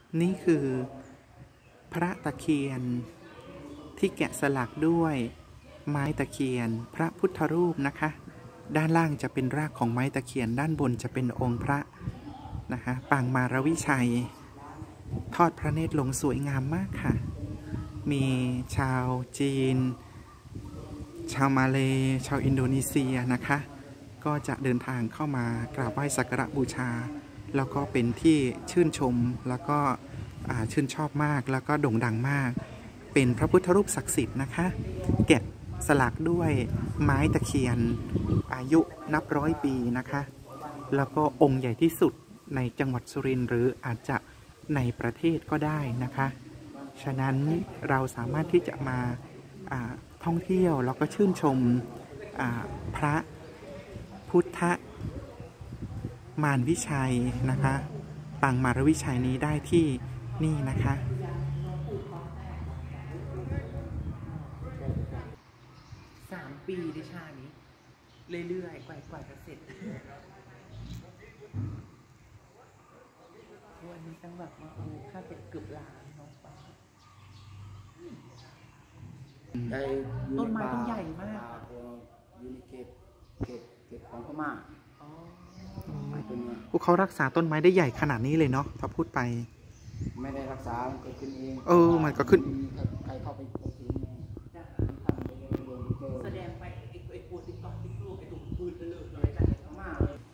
นี่คือพระตะเคียนที่แกะสลักด้วยไม้ตะเคียนพระพุทธรูปนะคะด้านล่างจะเป็นรากของไม้ตะเคียนด้านบนจะเป็นองค์พระนะคะปางมารวิชัยทอดพระเนตรลงสวยงามมากค่ะมีชาวจีนชาวมาเลย์ชาวอินโดนีเซียนะคะก็จะเดินทางเข้ามากราบไหว้สักการะบูชาแล้วก็เป็นที่ชื่นชมแล้วก็ชื่นชอบมากแล้วก็โด่งดังมากเป็นพระพุทธรูปศักดิ์สิทธิ์นะคะแกะสลักด้วยไม้ตะเคียนอายุนับร้อยปีนะคะแล้วก็องค์ใหญ่ที่สุดในจังหวัดสุรินทร์หรืออาจจะในประเทศก็ได้นะคะฉะนั้นเราสามารถที่จะมาท่องเที่ยวแล้วก็ชื่นชมพระพุทธมารวิชัยนะคะปางมารวิชัยนี้ได้ที่นี่นะคะ3 ปีดิชานี้เรื่อยๆกว่าจะเสร็จวันนี้ตั้งแบบมาค่าเสร็จเกือบล้านน้องป้าต้นไม้ต้นใหญ่มากอยู่ในเขตของพม่าพวกเขารักษาต้นไม้ได้ใหญ่ขนาดนี้เลยเนาะถ้าพูดไปไม่ได้รักษามันเกิดขึ้นเองมันก็ขึ้นใครเข้าไปถึงแสดงไปไอ้ปวดติดต่อที่ลูกไอ้ตุ่มปืนเลยจากพม่าเลย